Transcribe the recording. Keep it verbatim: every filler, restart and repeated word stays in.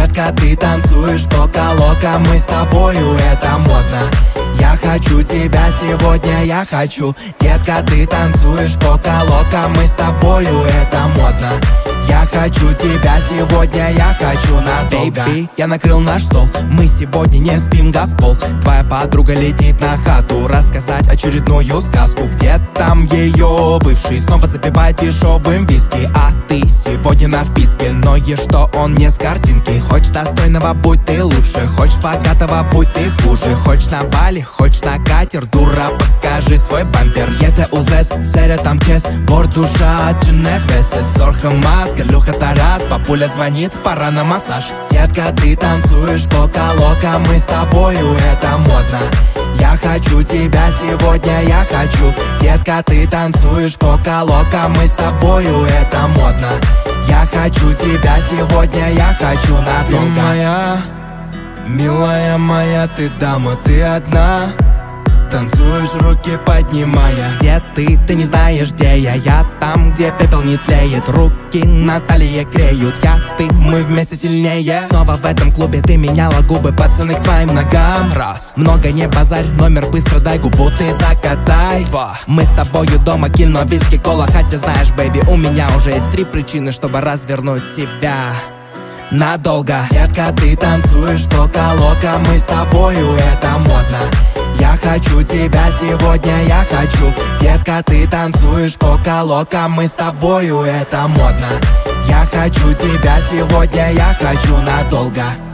Детка, ты танцуешь кока-лока, мы с тобою, это модно. Я хочу тебя сегодня, я хочу. Детка, ты танцуешь кока-лока, мы с тобою, это модно. Я хочу тебя сегодня, я хочу надолго. Baby, я накрыл наш стол, мы сегодня не спим, Газпол. Твоя подруга летит на хату рассказать очередную сказку. Где там ее бывший снова запивает дешевым виски, а ты сегодня на вписке. Но и что он не с картинки. Хочешь достойного, будь ты лучше. Хочешь богатого, будь ты хуже. Хочешь на Бали, хочешь на катер, дура, покажи свой бампер. Это узес, серия там кес, борт душа, джинеф весес, сорха маск. Галюха Тарас, папуля звонит, пора на массаж. Детка, ты танцуешь кока-лока, мы с тобою, это модно. Я хочу тебя сегодня, я хочу. Детка, ты танцуешь кока-лока, мы с тобою, это модно. Я хочу тебя сегодня, я хочу надолго. Ты моя, милая моя, ты дама, ты одна. Танцуешь, руки поднимая. Где ты? Ты не знаешь, где я. Я там, где пепел не тлеет. Руки на талии греют. Я, ты, мы вместе сильнее. Снова в этом клубе ты меняла губы. Пацаны к твоим ногам. Раз. Много не базарь, номер быстро дай, губу ты закатай. Два. Мы с тобою дома, кино, виски, кола. Хотя знаешь, бэйби, у меня уже есть три причины, чтобы развернуть тебя надолго. Детка, ты танцуешь кока-лока, мы с тобою, это модно. Я хочу тебя сегодня, я хочу. Детка, ты танцуешь кока-лока, мы с тобою, это модно. Я хочу тебя сегодня, я хочу надолго.